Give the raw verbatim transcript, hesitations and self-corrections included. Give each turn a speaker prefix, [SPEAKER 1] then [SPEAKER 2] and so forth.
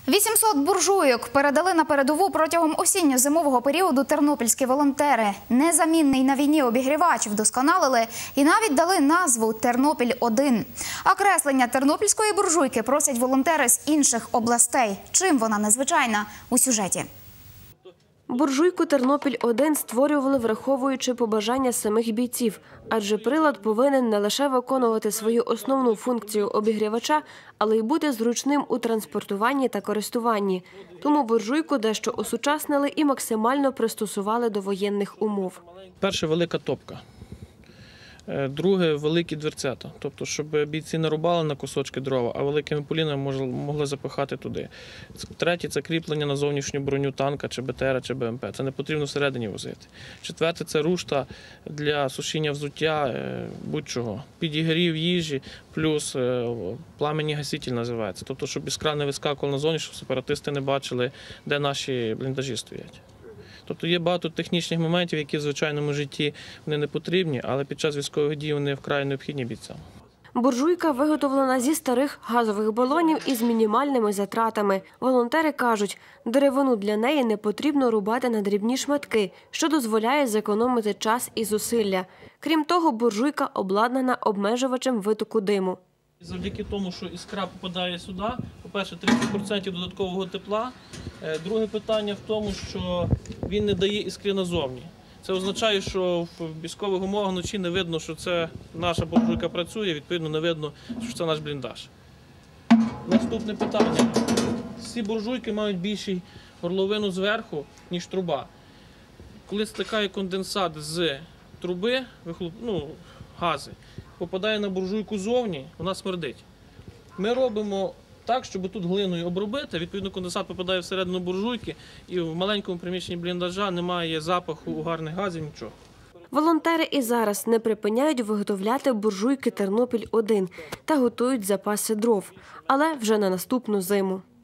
[SPEAKER 1] вісімсот буржуйок передали на передову протягом осінньо-зимового періоду тернопільські волонтери. Незамінний на війні обігрівач вдосконалили і навіть дали назву «Тернопіль один». А креслення тернопільської буржуйки просять волонтери з інших областей. Чим вона незвичайна – у сюжеті.
[SPEAKER 2] Буржуйку «Тернопіль один» створювали, враховуючи побажання самих бійців. Адже прилад повинен не лише виконувати свою основну функцію обігрівача, але й бути зручним у транспортуванні та користуванні. Тому буржуйку дещо осучаснили і максимально пристосували до воєнних умов.
[SPEAKER 3] Перше – велика топка. Друге – великі дверцята. Тобто, щоб бійці не рубали на кусочки дрова, а великими полінами могли запихати туди. Третє – це кріплення на зовнішню броню танка, чи БТРа, чи БМП. Це не потрібно всередині возити. Четверте – це рушта для сушіння взуття, будь-чого. Підігрів їжі, плюс пламенний гаситель називається. Тобто, щоб іскра не вискакувала назовні, щоб сепаратисти не бачили, де наші бліндажі стоять. Тобто є багато технічних моментів, які в звичайному житті вони не потрібні, але під час військових дій вони вкрай необхідні бійцям.
[SPEAKER 2] Буржуйка виготовлена зі старих газових балонів із мінімальними затратами. Волонтери кажуть, деревину для неї не потрібно рубати на дрібні шматки, що дозволяє зекономити час і зусилля. Крім того, буржуйка обладнана обмежувачем витоку диму.
[SPEAKER 3] Завдяки тому, що іскра попадає сюди, по-перше, тридцять відсотків додаткового тепла. Друге питання в тому, що він не дає іскри назовні. Це означає, що в військових умовах вночі не видно, що це наша буржуйка працює, відповідно не видно, що це наш бліндаж. Наступне питання. Всі буржуйки мають більшу горловину зверху, ніж труба. Коли стикає конденсат з труби, ну, гази, попадає на буржуйку зовні, вона смердить. Ми робимо так, щоб тут глиною обробити, відповідно конденсат попадає всередину буржуйки і в маленькому приміщенні бліндажа немає запаху угарних газів, нічого.
[SPEAKER 2] Волонтери і зараз не припиняють виготовляти буржуйки «Тернопіль один» та готують запаси дров, але вже на наступну зиму.